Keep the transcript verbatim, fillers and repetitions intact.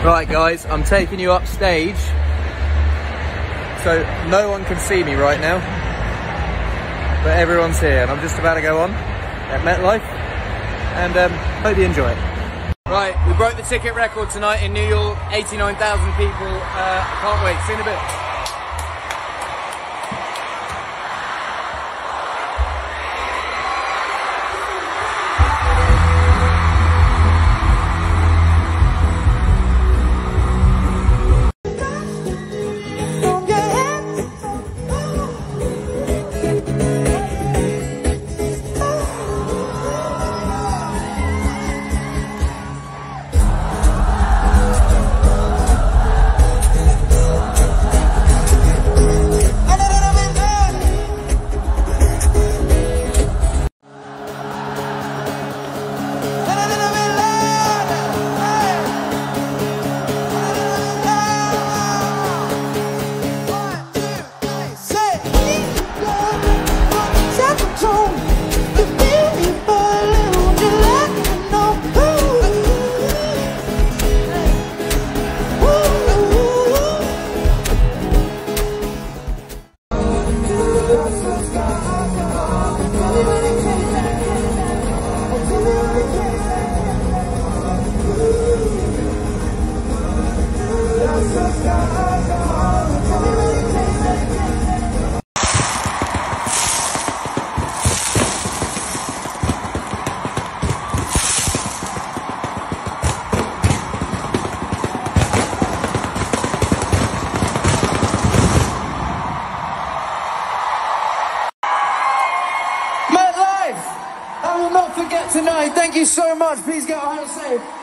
Right guys, I'm taking you upstage, so no one can see me right now, but everyone's here and I'm just about to go on at MetLife, and um, hope you enjoy it. Right, we broke the ticket record tonight in New York, eighty-nine thousand people, uh, can't wait, see you in a bit. MetLife! I will not forget tonight. Thank you so much. Please get home safe.